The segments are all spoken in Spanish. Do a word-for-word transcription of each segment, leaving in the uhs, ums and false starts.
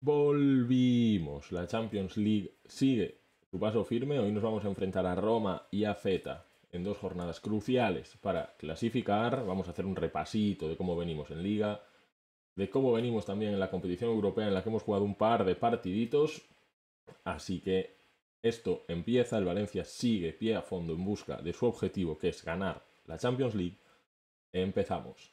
Volvimos. La Champions League sigue su paso firme. Hoy nos vamos a enfrentar a Roma y a Zeta en dos jornadas cruciales para clasificar. Vamos a hacer un repasito de cómo venimos en Liga, de cómo venimos también en la competición europea, en la que hemos jugado un par de partiditos. Así que esto empieza. El Valencia sigue pie a fondo en busca de su objetivo, que es ganar la Champions League. Empezamos.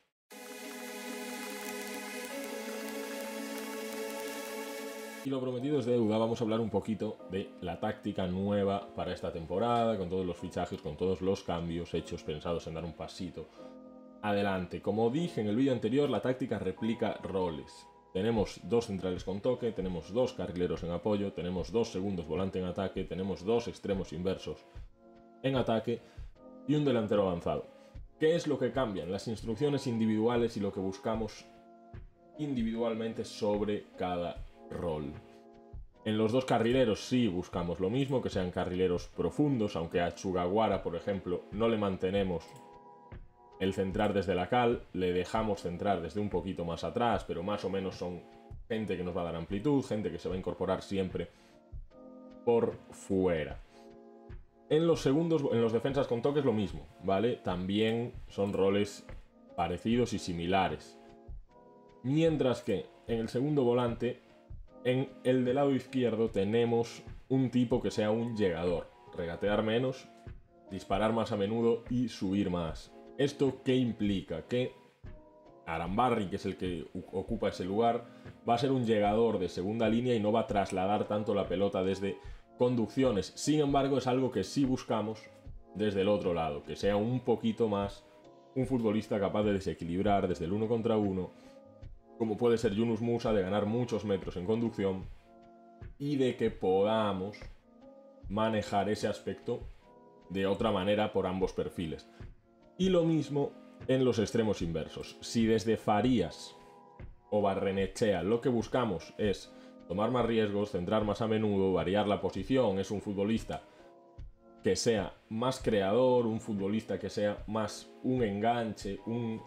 Y lo prometido es deuda. Vamos a hablar un poquito de la táctica nueva para esta temporada, con todos los fichajes, con todos los cambios hechos, pensados en dar un pasito adelante. Como dije en el vídeo anterior, la táctica replica roles. Tenemos dos centrales con toque, tenemos dos carrileros en apoyo, tenemos dos segundos volante en ataque, tenemos dos extremos inversos en ataque y un delantero avanzado. ¿Qué es lo que cambian? Las instrucciones individuales y lo que buscamos individualmente sobre cada rol. En los dos carrileros sí buscamos lo mismo, que sean carrileros profundos, aunque a Sugawara, por ejemplo, no le mantenemos el centrar desde la cal, le dejamos centrar desde un poquito más atrás, pero más o menos son gente que nos va a dar amplitud, gente que se va a incorporar siempre por fuera. En los segundos, en los defensas con toques lo mismo, ¿vale? También son roles parecidos y similares. Mientras que en el segundo volante, en el del lado izquierdo tenemos un tipo que sea un llegador. Regatear menos, disparar más a menudo y subir más. ¿Esto qué implica? Que Arambarri, que es el que ocupa ese lugar, va a ser un llegador de segunda línea y no va a trasladar tanto la pelota desde conducciones. Sin embargo, es algo que sí buscamos desde el otro lado, que sea un poquito más un futbolista capaz de desequilibrar desde el uno contra uno, como puede ser Yunus Musa, de ganar muchos metros en conducción y de que podamos manejar ese aspecto de otra manera por ambos perfiles. Y lo mismo en los extremos inversos. Si desde Farías o Barrenechea lo que buscamos es tomar más riesgos, centrar más a menudo, variar la posición, es un futbolista que sea más creador, un futbolista que sea más un enganche, un,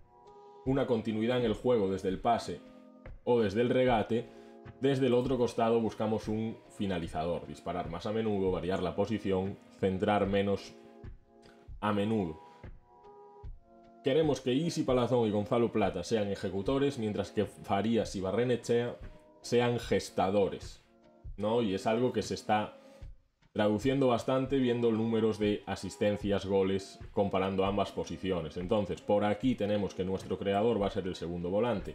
una continuidad en el juego desde el pase o desde el regate, desde el otro costado buscamos un finalizador, disparar más a menudo, variar la posición, centrar menos a menudo. Queremos que Isi Palazón y Gonzalo Plata sean ejecutores, mientras que Farías y Barrenechea sean gestadores, ¿no? Y es algo que se está traduciendo bastante viendo números de asistencias, goles, comparando ambas posiciones. Entonces, por aquí tenemos que nuestro creador va a ser el segundo volante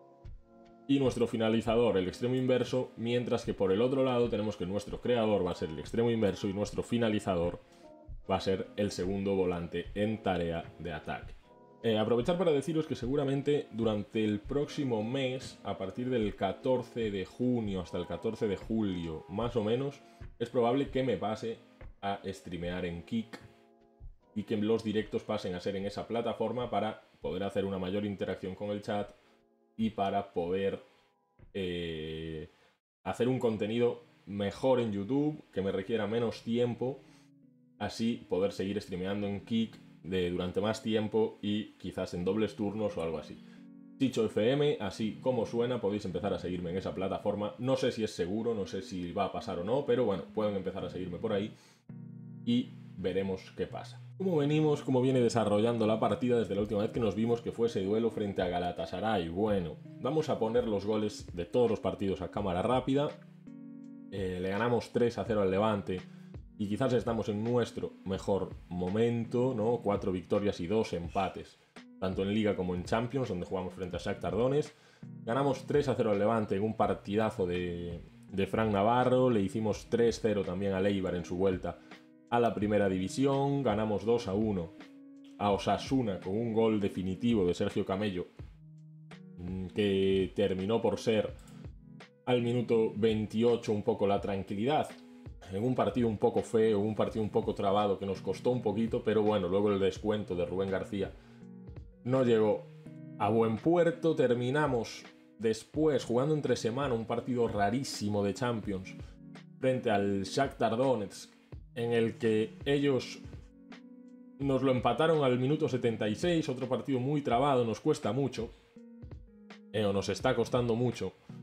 y nuestro finalizador el extremo inverso, mientras que por el otro lado tenemos que nuestro creador va a ser el extremo inverso y nuestro finalizador va a ser el segundo volante en tarea de ataque. Eh, aprovechar para deciros que seguramente durante el próximo mes, a partir del catorce de junio hasta el catorce de julio, más o menos, es probable que me pase a streamear en Kick y que los directos pasen a ser en esa plataforma para poder hacer una mayor interacción con el chat y para poder eh, hacer un contenido mejor en YouTube, que me requiera menos tiempo, así poder seguir streameando en Kick de durante más tiempo y quizás en dobles turnos o algo así. Chicho F M, así como suena, podéis empezar a seguirme en esa plataforma. No sé si es seguro, no sé si va a pasar o no, pero bueno, pueden empezar a seguirme por ahí y veremos qué pasa. ¿Cómo venimos? ¿Cómo viene desarrollando la partida desde la última vez que nos vimos, que fue ese duelo frente a Galatasaray? Bueno, vamos a poner los goles de todos los partidos a cámara rápida. Eh, le ganamos tres a cero al Levante y quizás estamos en nuestro mejor momento, ¿no? Cuatro victorias y dos empates, tanto en Liga como en Champions, donde jugamos frente a Shakhtar Donetsk. Ganamos tres a cero al Levante en un partidazo de, de Fran Navarro. Le hicimos tres cero también al Eibar en su vuelta a la primera división. Ganamos dos a uno a Osasuna con un gol definitivo de Sergio Camello, que terminó por ser al minuto veintiocho un poco la tranquilidad en un partido un poco feo, un partido un poco trabado que nos costó un poquito, pero bueno, luego el descuento de Rubén García no llegó a buen puerto. Terminamos después jugando entre semana un partido rarísimo de Champions frente al Shakhtar Donetsk, en el que ellos nos lo empataron al minuto setenta y seis, otro partido muy trabado, nos cuesta mucho, eh, o nos está costando mucho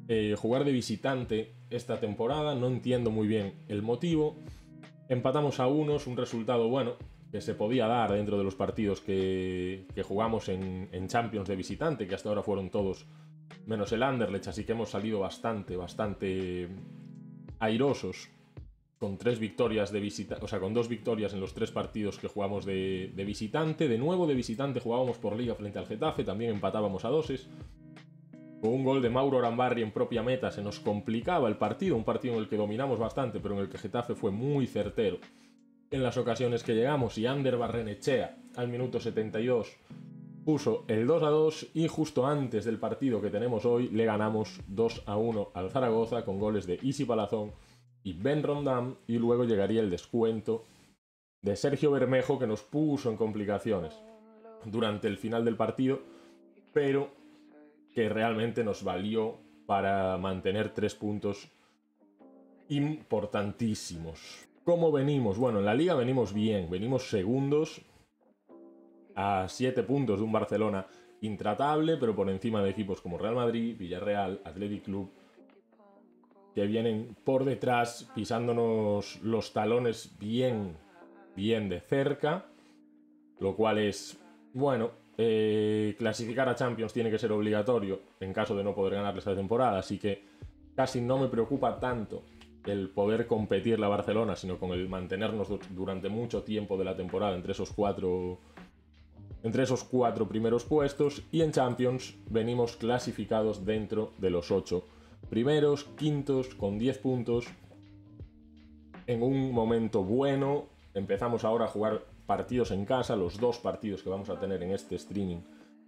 eh, jugar de visitante esta temporada, no entiendo muy bien el motivo. Empatamos a unos, un resultado bueno que se podía dar dentro de los partidos que, que jugamos en, en Champions de visitante, que hasta ahora fueron todos menos el Anderlecht, así que hemos salido bastante, bastante airosos con tres victorias de visita, o sea, con dos victorias en los tres partidos que jugamos de, de visitante. De nuevo de visitante jugábamos por liga frente al Getafe, también empatábamos a doses. Con un gol de Mauro Arambarri en propia meta se nos complicaba el partido, un partido en el que dominamos bastante, pero en el que Getafe fue muy certero en las ocasiones que llegamos, y Ander Barrenechea al minuto setenta y dos puso el dos a dos, y justo antes del partido que tenemos hoy le ganamos dos a uno al Zaragoza con goles de Isi Palazón y Ben Rondam, y luego llegaría el descuento de Sergio Bermejo, que nos puso en complicaciones durante el final del partido, pero que realmente nos valió para mantener tres puntos importantísimos. ¿Cómo venimos? Bueno, en la liga venimos bien, venimos segundos a siete puntos de un Barcelona intratable, pero por encima de equipos como Real Madrid, Villarreal, Athletic Club, que vienen por detrás pisándonos los talones bien, bien de cerca, lo cual es, bueno, eh, clasificar a Champions tiene que ser obligatorio en caso de no poder ganarles esta temporada, así que casi no me preocupa tanto el poder competir la Barcelona, sino con el mantenernos durante mucho tiempo de la temporada entre esos cuatro entre esos cuatro primeros puestos, y en Champions venimos clasificados dentro de los ocho primeros, quintos con diez puntos, en un momento bueno. Empezamos ahora a jugar partidos en casa, los dos partidos que vamos a tener en este streaming,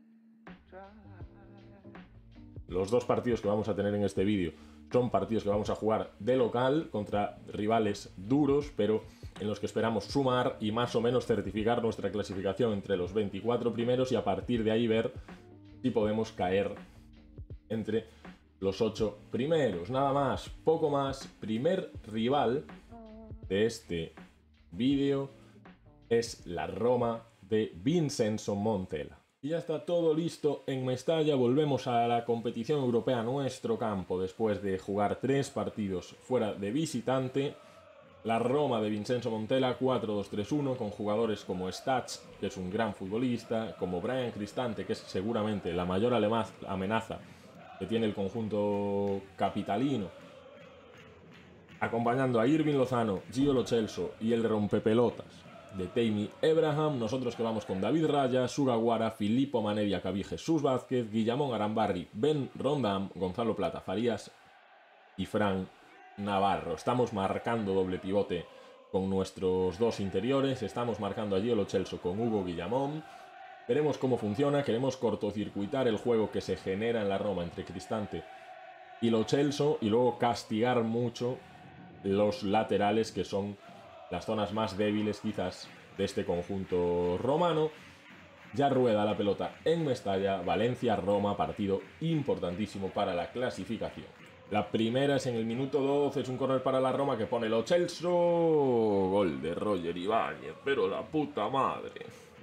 los dos partidos que vamos a tener en este vídeo son partidos que vamos a jugar de local contra rivales duros, pero en los que esperamos sumar y más o menos certificar nuestra clasificación entre los veinticuatro primeros, y a partir de ahí ver si podemos caer entre los ocho primeros. Nada más, poco más. Primer rival de este vídeo es la Roma de Vincenzo Montella. Y ya está todo listo en Mestalla. Volvemos a la competición europea, a nuestro campo, después de jugar tres partidos fuera de visitante. La Roma de Vincenzo Montella, cuatro dos tres uno, con jugadores como Stach, que es un gran futbolista, como Brian Cristante, que es seguramente la mayor amenaza que tiene el conjunto capitalino, acompañando a Irving Lozano, Gio Lo Celso y el rompepelotas de Tammy Abraham. Nosotros que vamos con David Raya, Sugawara, Filippo Mané Diacabí, Jesús Vázquez, Guillamón Arambarri, Ben Rondam, Gonzalo Plata Farías y Fran Navarro. Estamos marcando doble pivote con nuestros dos interiores, estamos marcando a Gio Lo Celso con Hugo Guillamón. Veremos cómo funciona. Queremos cortocircuitar el juego que se genera en la Roma entre Cristante y Lo Celso, y luego castigar mucho los laterales, que son las zonas más débiles quizás de este conjunto romano. Ya rueda la pelota en Mestalla, Valencia-Roma, partido importantísimo para la clasificación. La primera es en el minuto doce, es un córner para la Roma que pone Lo Celso. Gol de Roger Ibáñez, pero la puta madre.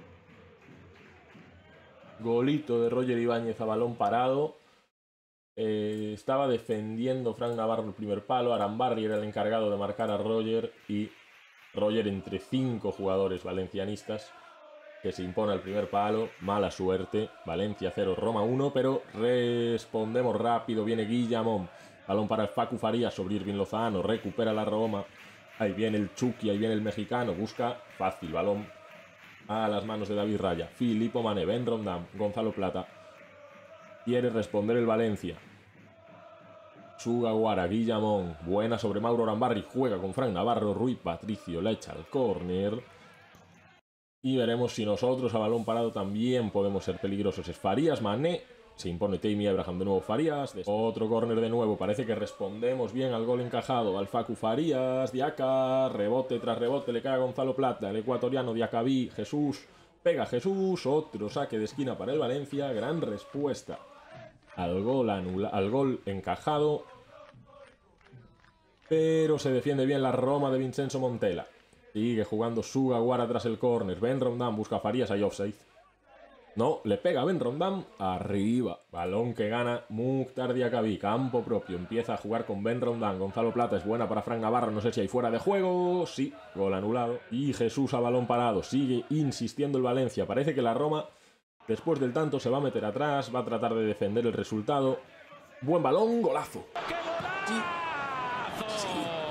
Golito de Roger Ibáñez a balón parado. Eh, estaba defendiendo Fran Navarro el primer palo, Arambarri era el encargado de marcar a Roger, y Roger entre cinco jugadores valencianistas que se impone al primer palo. Mala suerte, Valencia cero, Roma uno, pero respondemos rápido. Viene Guillamón, balón para el Facu Farías sobre Irving Lozano, recupera la Roma, ahí viene el Chucky, ahí viene el mexicano, busca fácil, balón a las manos de David Raya, Filippo Mané, Ben Rondam, Gonzalo Plata. Quiere responder el Valencia. Sugawara, Guillamón, buena sobre Mauro Arambarri, juega con Fran Navarro, Rui Patricio la echa al córner. Y veremos si nosotros a balón parado también podemos ser peligrosos. Es Farías, Mané, se impone Tammy Abraham de nuevo Farías, otro córner de nuevo, parece que respondemos bien al gol encajado, al Facu Farías, Diaca, rebote tras rebote, le cae a Gonzalo Plata, el ecuatoriano Diacabí, Jesús, pega Jesús, otro saque de esquina para el Valencia, gran respuesta al gol, anula, al gol encajado, pero se defiende bien la Roma de Vincenzo Montella. Sigue jugando Sugawara tras el córner, Ben Rondam busca a Farías, hay offside. No, le pega Ben Rondán arriba. Balón que gana Mukhtar Diakhaby. Campo propio. Empieza a jugar con Ben Rondán. Gonzalo Plata es buena para Fran Navarro. No sé si hay fuera de juego. Sí, gol anulado. Y Jesús a balón parado. Sigue insistiendo el Valencia. Parece que la Roma, después del tanto, se va a meter atrás. Va a tratar de defender el resultado. Buen balón, golazo. Sí. Sí.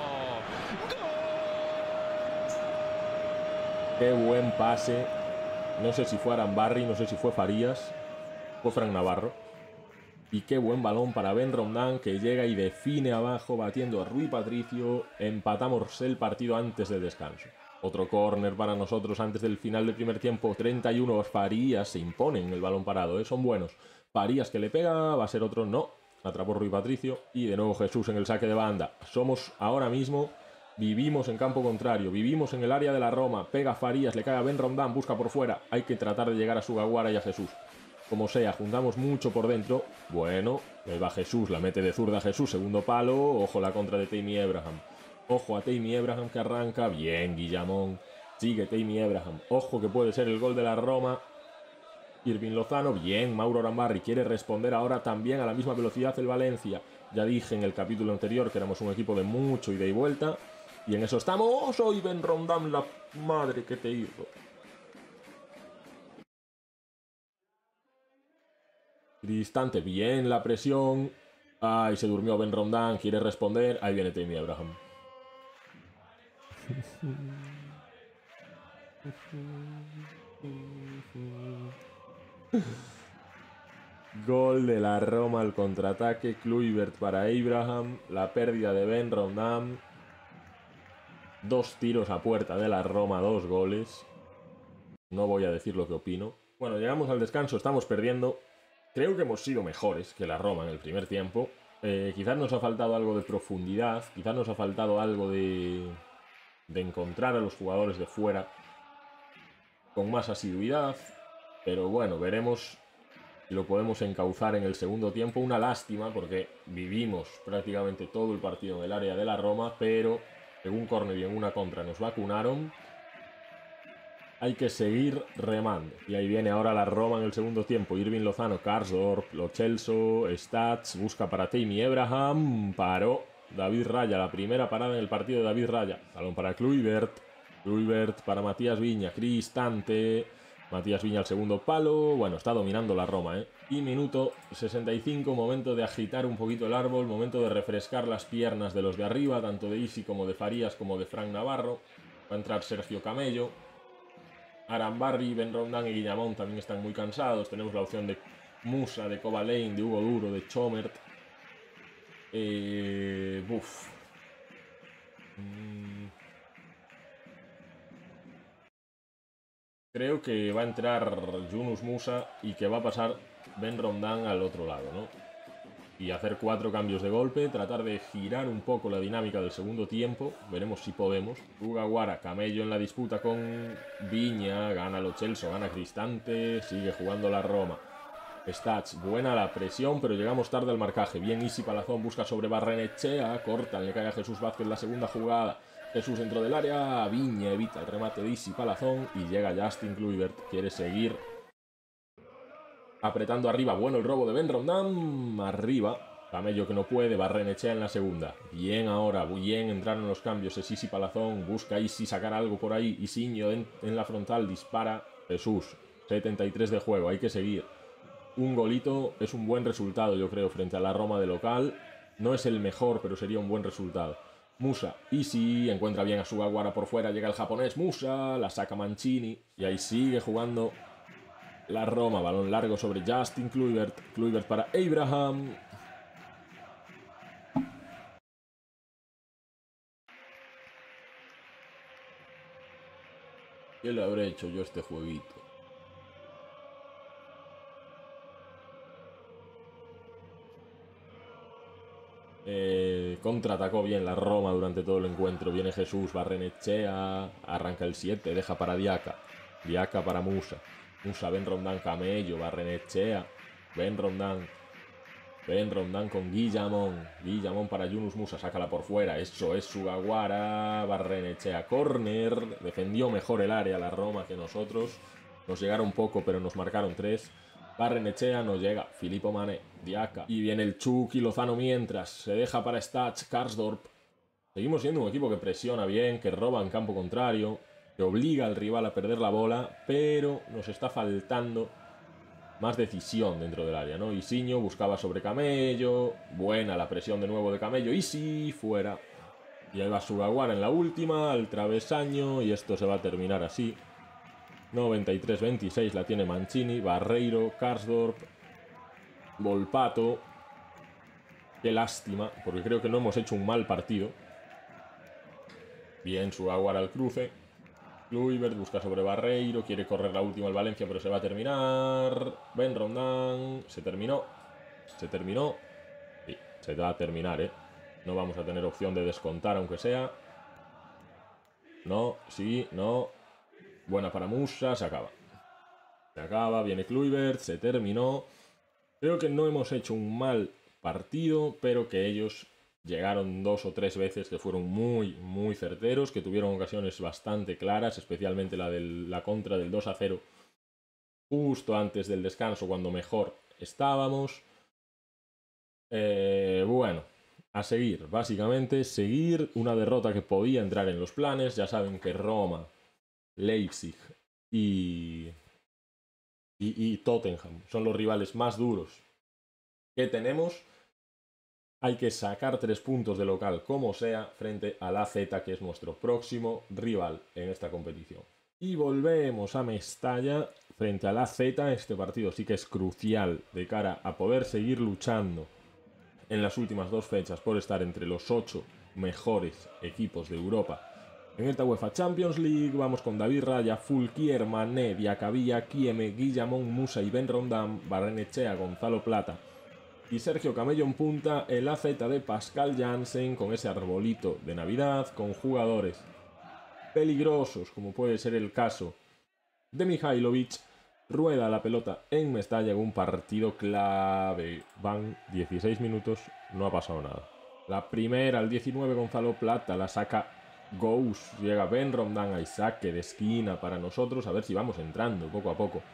Qué buen pase. No sé si fue Arambarri, no sé si fue Farías, fue Fran Navarro. Y qué buen balón para Ben Rondán, que llega y define abajo, batiendo a Rui Patricio. Empatamos el partido antes del descanso. Otro córner para nosotros antes del final del primer tiempo. treinta y uno, Farías se imponen el balón parado, ¿eh? Son buenos. Farías que le pega, va a ser otro, no. Atrapó Rui Patricio. Y de nuevo Jesús en el saque de banda. Somos ahora mismo... Vivimos en campo contrario, vivimos en el área de la Roma. Pega Farías, le cae a Ben Rondán, busca por fuera. Hay que tratar de llegar a Sugawara y a Jesús. Como sea, juntamos mucho por dentro. Bueno, ahí va Jesús, la mete de zurda Jesús, segundo palo. Ojo la contra de Tammy Abraham. Ojo a Tammy Abraham que arranca. Bien, Guillamón. Sigue Tammy Abraham. Ojo que puede ser el gol de la Roma. Irving Lozano. Bien, Mauro Arambarri quiere responder ahora también a la misma velocidad el Valencia. Ya dije en el capítulo anterior que éramos un equipo de mucho ida y vuelta. Y en eso estamos. Hoy Ben Rondán, la madre que te hizo. Distante, bien la presión. Ay, se durmió Ben Rondán, quiere responder. Ahí viene Tammy Abraham. Gol de la Roma al contraataque. Kluivert para Abraham. La pérdida de Ben Rondán. Dos tiros a puerta de la Roma, dos goles. No voy a decir lo que opino. Bueno, llegamos al descanso, estamos perdiendo. Creo que hemos sido mejores que la Roma en el primer tiempo. Eh, quizás nos ha faltado algo de profundidad, quizás nos ha faltado algo de, de encontrar a los jugadores de fuera con más asiduidad. Pero bueno, veremos si lo podemos encauzar en el segundo tiempo. Una lástima porque vivimos prácticamente todo el partido en el área de la Roma, pero en un córner y en una contra nos vacunaron. Hay que seguir remando. Y ahí viene ahora la Roma en el segundo tiempo. Irving Lozano, Karsdorp, Lo Celso, Stats, busca para Tammy Abraham. Paró David Raya, la primera parada en el partido de David Raya. Balón para Kluivert. Kluivert para Matías Viña, Cristante. Matías Viña al segundo palo. Bueno, está dominando la Roma, ¿eh? Y minuto sesenta y cinco, momento de agitar un poquito el árbol, momento de refrescar las piernas de los de arriba, tanto de Isi como de Farías como de Fran Navarro. Va a entrar Sergio Camello. Arambarri, Ben Rondán y Guillamón también están muy cansados. Tenemos la opción de Musa, de Kovalain, de Hugo Duro, de Chomert. Eh, uf. Mm. Creo que va a entrar Yunus Musa y que va a pasar Ben Rondán al otro lado, ¿no? Y hacer cuatro cambios de golpe, tratar de girar un poco la dinámica del segundo tiempo. Veremos si podemos. Sugawara, Camello en la disputa con Viña, gana Lo Celso, gana Cristante, sigue jugando la Roma. Stats, buena la presión, pero llegamos tarde al marcaje. Bien, Isi Palazón busca sobre Barrenechea, cortan, le cae a Jesús Vázquez la segunda jugada. Jesús dentro del área, Viña evita el remate de Isi Palazón y llega Justin Kluivert, quiere seguir apretando arriba. Bueno, el robo de Ben Rondán, arriba. Camello que no puede, Barrenechea en la segunda. Bien ahora, bien entraron los cambios. Es Isi Palazón, busca Isi sacar algo por ahí. Isiño en, en la frontal, dispara. Jesús, setenta y tres de juego, hay que seguir. Un golito es un buen resultado, yo creo, frente a la Roma de local. No es el mejor, pero sería un buen resultado. Musa, Isi, encuentra bien a Sugawara por fuera, llega el japonés, Musa, la saca Mancini. Y ahí sigue jugando la Roma, balón largo sobre Justin Kluivert. Kluivert para Abraham. ¿Qué le habré hecho yo a este jueguito? Eh, contraatacó bien la Roma durante todo el encuentro. Viene Jesús, Barrenechea, arranca el siete, deja para Diaka. Diaka para Musa. Musa, Ben Rondán, Camello, Barrenechea. Ben Rondán. Ben Rondán con Guillamón. Guillamón para Yunus Musa, sácala por fuera. Eso es Sugawara. Barrenechea, córner. Defendió mejor el área la Roma que nosotros. Nos llegaron poco, pero nos marcaron tres. Barrenechea, nos llega Filippo Mané, Diaca. Y viene el Chucky Lozano mientras. Se deja para Stach, Karsdorp. Seguimos siendo un equipo que presiona bien, que roba en campo contrario, que obliga al rival a perder la bola, pero nos está faltando más decisión dentro del área, ¿no? Isiño buscaba sobre Camello. Buena la presión de nuevo de Camello. Y sí, fuera. Y ahí va Sugawara en la última, al travesaño. Y esto se va a terminar así. noventa y tres veintiséis la tiene Mancini. Barreiro, Karsdorp, Volpato. Qué lástima, porque creo que no hemos hecho un mal partido. Bien, Sugawara al cruce. Kluivert busca sobre Barreiro, quiere correr la última al Valencia, pero se va a terminar. Ben Rondán, se terminó. Se terminó. Sí, se va a terminar, ¿eh? No vamos a tener opción de descontar, aunque sea. No, sí, no. Buena para Musa, se acaba. Se acaba, viene Kluivert, se terminó. Creo que no hemos hecho un mal partido, pero que ellos llegaron dos o tres veces que fueron muy, muy certeros, que tuvieron ocasiones bastante claras, especialmente la de la contra del dos a cero, justo antes del descanso, cuando mejor estábamos. Eh, bueno, a seguir, básicamente, seguir una derrota que podía entrar en los planes. Ya saben que Roma, Leipzig y, y, y Tottenham son los rivales más duros que tenemos. Hay que sacar tres puntos de local como sea frente al A Z, que es nuestro próximo rival en esta competición. Y volvemos a Mestalla frente al A Z. Este partido sí que es crucial de cara a poder seguir luchando en las últimas dos fechas por estar entre los ocho mejores equipos de Europa en esta UEFA Champions League. Vamos con David Raya, Fulquier, Mané, Diacabí, Kieme, Guillamón, Musa y Ben Rondán, Barrenechea, Gonzalo Plata y Sergio Camello en punta. El A Z de Pascal Jansen con ese arbolito de Navidad, con jugadores peligrosos como puede ser el caso de Mihailovic. Rueda la pelota en Mestalla en un partido clave. Van dieciséis minutos, no ha pasado nada. La primera al diecinueve, Gonzalo Plata la saca Gous. Llega Ben Rondán a saque de esquina para nosotros. A ver si vamos entrando poco a poco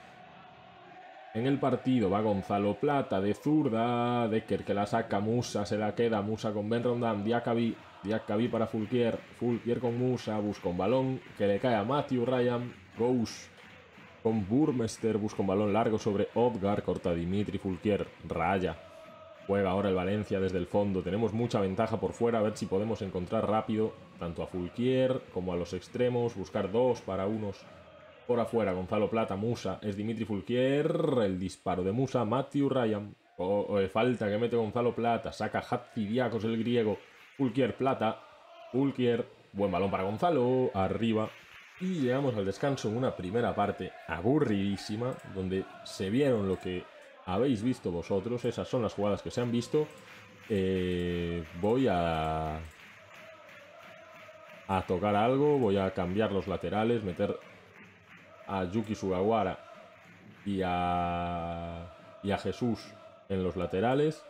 en el partido. Va Gonzalo Plata de zurda. Decker que la saca, Musa se la queda. Musa con Ben Rondán, Diacabí. Diacabí para Fulquier. Fulquier con Musa. Busca un balón que le cae a Matthew Ryan. Gous con Burmester. Busca un balón largo sobre Odgar. Corta Dimitri Fulquier. Raya. Juega ahora el Valencia desde el fondo. Tenemos mucha ventaja por fuera. A ver si podemos encontrar rápido tanto a Fulquier como a los extremos. Buscar dos para unos por afuera. Gonzalo Plata, Musa. Es Dimitri Fulquier. El disparo de Musa. Matthew Ryan. Oh, oh, falta que mete Gonzalo Plata. Saca Hatzidiakos el griego. Fulquier, Plata. Fulquier. Buen balón para Gonzalo. Arriba. Y llegamos al descanso en una primera parte aburridísima, donde se vieron lo que habéis visto vosotros. Esas son las jugadas que se han visto. Eh, voy a... a tocar algo. Voy a cambiar los laterales. Meter a Yuki Sugawara y a... y a Jesús en los laterales.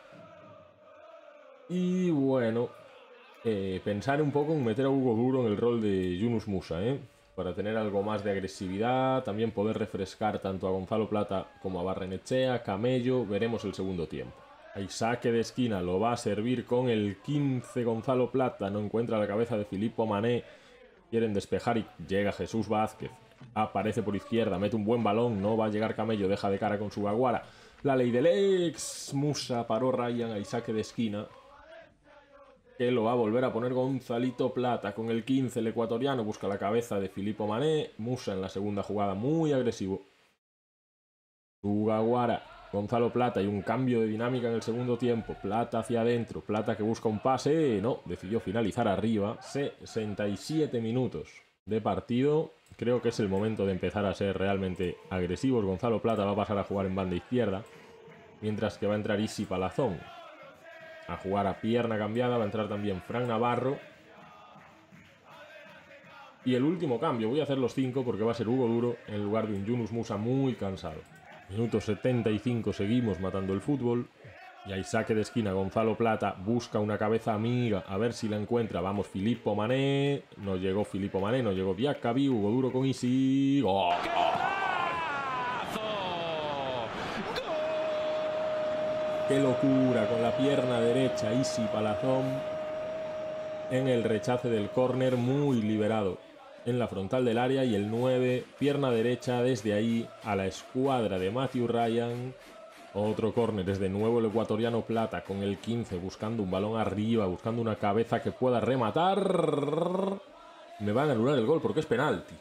Y bueno, eh, pensar un poco en meter a Hugo Duro en el rol de Yunus Musa, ¿eh? Para tener algo más de agresividad, también poder refrescar tanto a Gonzalo Plata como a Barrenechea, Camello. Veremos el segundo tiempo. Hay saque de esquina, lo va a servir con el quince Gonzalo Plata, no encuentra la cabeza de Filippo Mané. Quieren despejar y llega Jesús Vázquez. Aparece por izquierda, mete un buen balón, no va a llegar Camello, deja de cara con Sugawara. La ley del ex, Musa paró Ryan, hay saque de esquina, que lo va a volver a poner Gonzalito Plata con el quince, el ecuatoriano. Busca la cabeza de Filippo Mané. Musa en la segunda jugada, muy agresivo. Sugawara, Gonzalo Plata y un cambio de dinámica en el segundo tiempo. Plata hacia adentro, Plata que busca un pase. No, decidió finalizar arriba. sesenta y siete minutos de partido. Creo que es el momento de empezar a ser realmente agresivos. Gonzalo Plata va a pasar a jugar en banda izquierda, mientras que va a entrar Isi Palazón a jugar a pierna cambiada. Va a entrar también Fran Navarro. Y el último cambio, voy a hacer los cinco porque va a ser Hugo Duro en lugar de un Yunus Musa muy cansado. Minuto setenta y cinco, seguimos matando el fútbol. Y hay saque de esquina, Gonzalo Plata busca una cabeza amiga, a ver si la encuentra. Vamos, Filippo Mané. No llegó Filippo Mané, no llegó Diacabí. Hugo Duro con Isi. ¡Oh! qué locura, con la pierna derecha, Isi Palazón en el rechace del córner, muy liberado en la frontal del área, y el nueve, pierna derecha desde ahí a la escuadra de Matthew Ryan. Otro córner, es de nuevo el ecuatoriano Plata con el quince, buscando un balón arriba, buscando una cabeza que pueda rematar. Me van a anular el gol porque es penalti.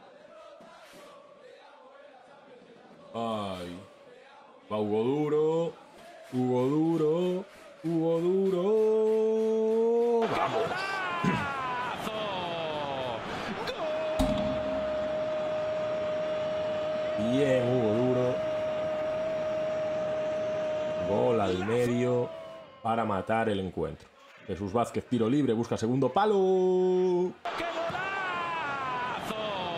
Ay. Va Hugo Duro. Hugo Duro. Hugo Duro. ¡Vamos! Bien, Hugo Duro. Gol al medio para matar el encuentro. Jesús Vázquez, tiro libre, busca segundo palo. ¡Qué golazo!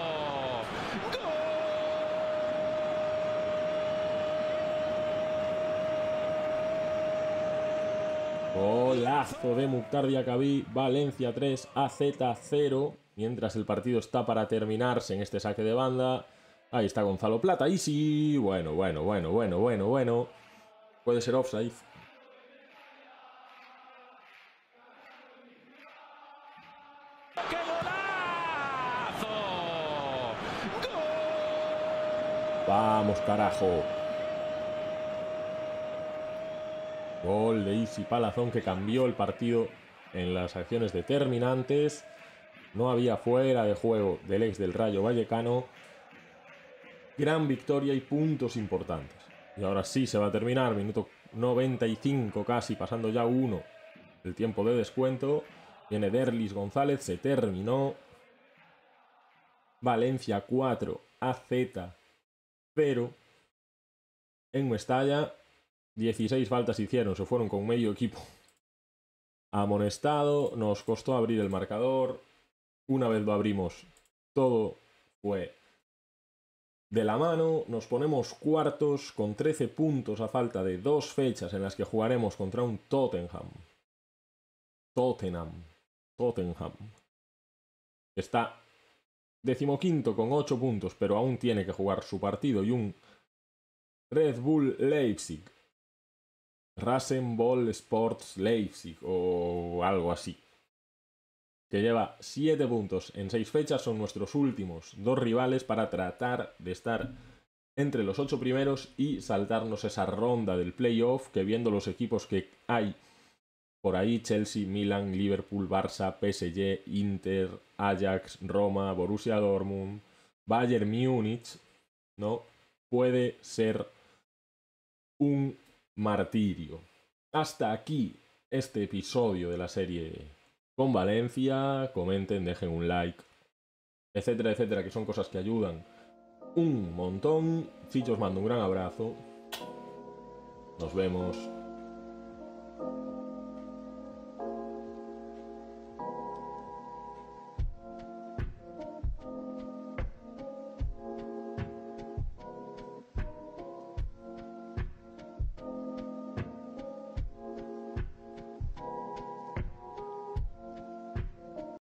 Golazo de Mukhtar Diakhaby. Valencia tres, A Z cero. Mientras el partido está para terminarse en este saque de banda. Ahí está Gonzalo Plata. Y sí, bueno, bueno, bueno, bueno, bueno, bueno. Puede ser offside. ¡Qué golazo! Vamos, carajo. Gol de Isi Palazón que cambió el partido en las acciones determinantes. No había fuera de juego del ex del Rayo Vallecano. Gran victoria y puntos importantes. Y ahora sí se va a terminar. Minuto noventa y cinco casi, pasando ya uno el tiempo de descuento. Viene Derlis González, se terminó. Valencia cuatro, A Z cero. En Mestalla, dieciséis faltas hicieron, se fueron con medio equipo amonestado. Nos costó abrir el marcador. Una vez lo abrimos, todo fue de la mano. Nos ponemos cuartos con trece puntos a falta de dos fechas en las que jugaremos contra un Tottenham. Tottenham. Tottenham. Está decimoquinto con ocho puntos, pero aún tiene que jugar su partido. Y un Red Bull Leipzig. Rasenball Sports Leipzig o algo así, que lleva siete puntos en seis fechas. Son nuestros últimos dos rivales para tratar de estar entre los ocho primeros y saltarnos esa ronda del playoff, que viendo los equipos que hay por ahí, Chelsea, Milan, Liverpool, Barça, P S G, Inter, Ajax, Roma, Borussia Dortmund, Bayern Múnich, ¿no? Puede ser un martirio. Hasta aquí este episodio de la serie con Valencia. Comenten, dejen un like, etcétera, etcétera, que son cosas que ayudan un montón. Ficho, os mando un gran abrazo. Nos vemos.